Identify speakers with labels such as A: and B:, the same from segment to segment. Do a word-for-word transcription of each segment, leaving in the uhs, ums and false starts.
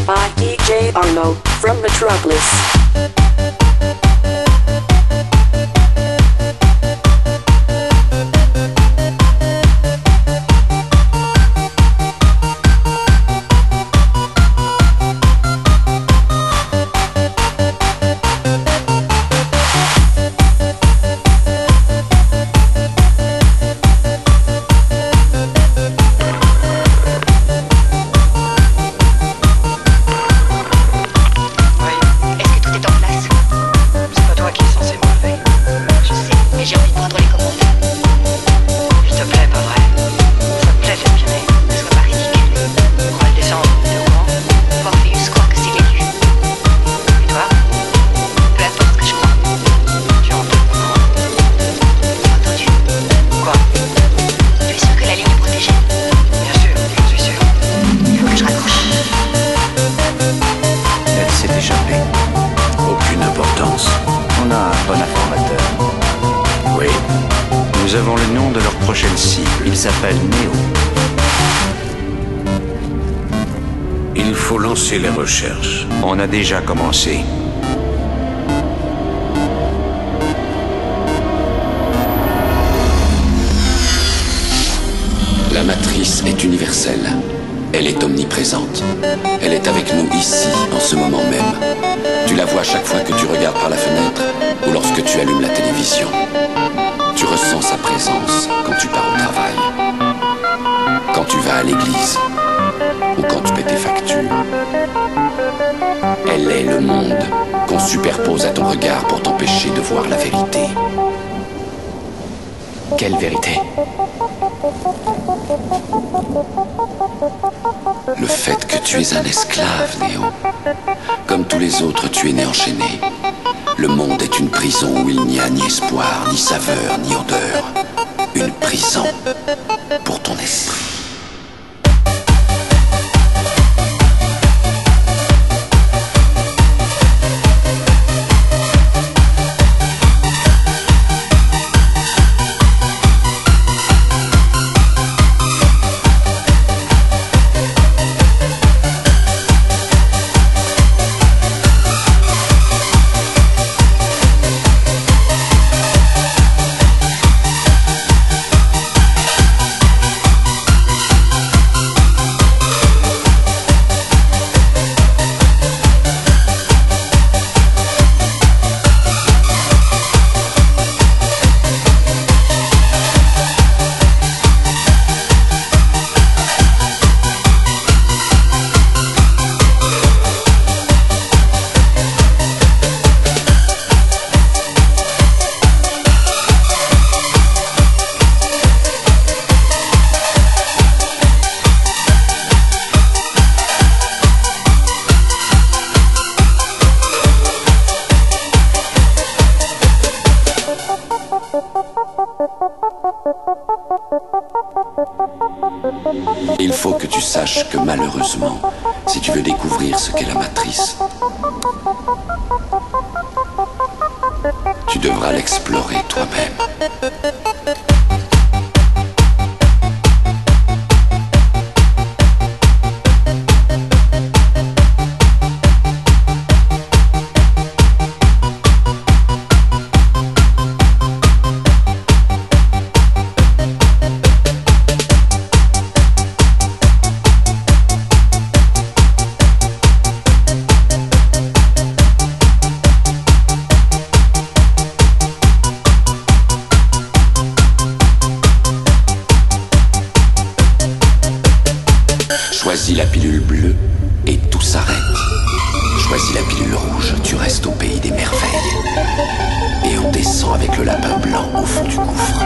A: by D J Arno from Metropolis.
B: Nous avons le nom de leur prochaine cible. Il s'appelle Néo.
C: Il faut lancer les recherches.
B: On a déjà commencé.
D: La matrice est universelle. Elle est omniprésente. Elle est avec nous ici, en ce moment même. Tu la vois chaque fois que tu regardes par la fenêtre ou lorsque tu allumes la télévision. Tu ressens sa présence quand tu pars au travail, quand tu vas à l'église ou quand tu paies tes factures. Elle est le monde qu'on superpose à ton regard pour t'empêcher de voir la vérité. Quelle vérité? Le fait que tu es un esclave, Néo. Comme tous les autres, tu es né enchaîné. Le monde est une prison où il n'y a ni espoir, ni saveur, ni odeur. Une prison pour ton esprit. Il faut que tu saches que malheureusement, si tu veux découvrir ce qu'est la matrice, tu devras l'explorer toi-même. Choisis la pilule bleue et tout s'arrête. Choisis la pilule rouge, tu restes au pays des merveilles. Et on descend avec le lapin blanc au fond du gouffre.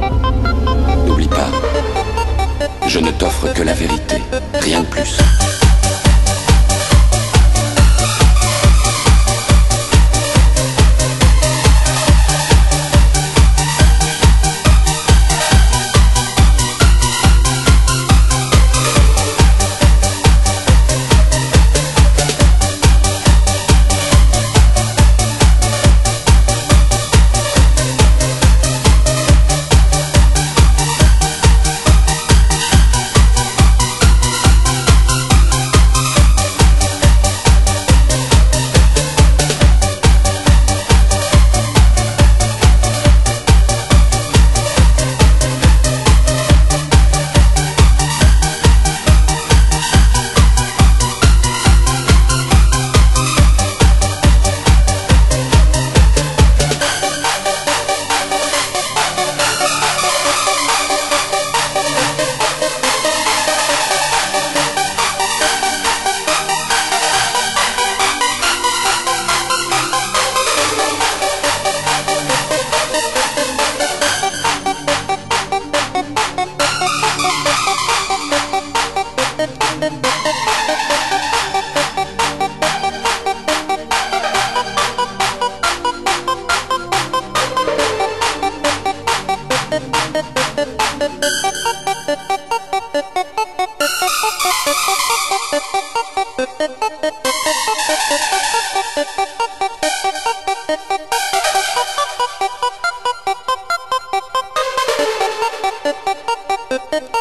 D: N'oublie pas, je ne t'offre que la vérité, rien de plus.